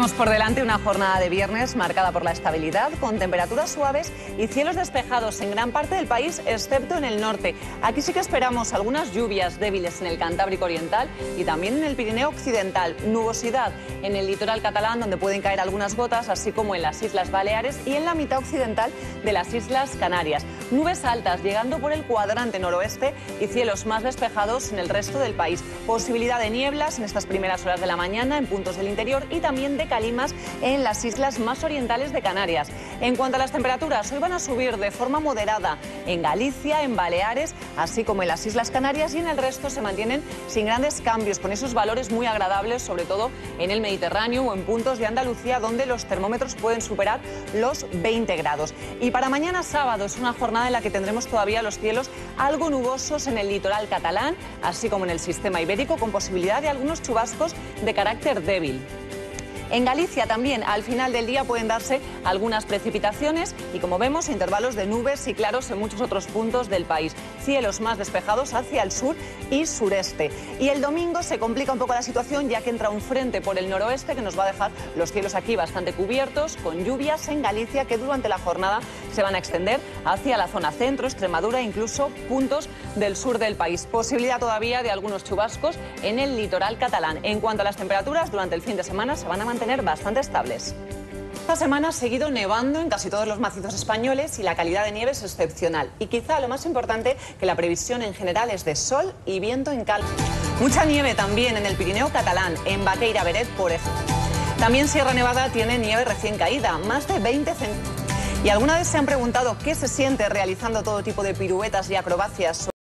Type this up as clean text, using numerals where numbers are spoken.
Tenemos por delante una jornada de viernes marcada por la estabilidad, con temperaturas suaves y cielos despejados en gran parte del país, excepto en el norte. Aquí sí que esperamos algunas lluvias débiles en el Cantábrico Oriental y también en el Pirineo Occidental. Nubosidad en el litoral catalán, donde pueden caer algunas gotas, así como en las Islas Baleares y en la mitad occidental de las Islas Canarias. Nubes altas llegando por el cuadrante noroeste y cielos más despejados en el resto del país. Posibilidad de nieblas en estas primeras horas de la mañana en puntos del interior y también de calimas en las islas más orientales de Canarias. En cuanto a las temperaturas, hoy van a subir de forma moderada en Galicia, en Baleares, así como en las Islas Canarias, y en el resto se mantienen sin grandes cambios, con esos valores muy agradables, sobre todo en el Mediterráneo o en puntos de Andalucía, donde los termómetros pueden superar los 20 grados. Y para mañana sábado es una jornada en la que tendremos todavía los cielos algo nubosos en el litoral catalán, así como en el sistema ibérico, con posibilidad de algunos chubascos de carácter débil. En Galicia también al final del día pueden darse algunas precipitaciones y, como vemos, intervalos de nubes y claros en muchos otros puntos del país. Cielos más despejados hacia el sur y sureste. Y el domingo se complica un poco la situación, ya que entra un frente por el noroeste que nos va a dejar los cielos aquí bastante cubiertos, con lluvias en Galicia que durante la jornada se van a extender hacia la zona centro, Extremadura e incluso puntos del sur del país. Posibilidad todavía de algunos chubascos en el litoral catalán. En cuanto a las temperaturas, durante el fin de semana se van a mantener bastante estables. Esta semana ha seguido nevando en casi todos los macizos españoles y la calidad de nieve es excepcional. Y quizá lo más importante, que la previsión en general es de sol y viento en calma. Mucha nieve también en el Pirineo catalán, en Baqueira Beret, por ejemplo. También Sierra Nevada tiene nieve recién caída, más de 20 centímetros. ¿Y alguna vez se han preguntado qué se siente realizando todo tipo de piruetas y acrobacias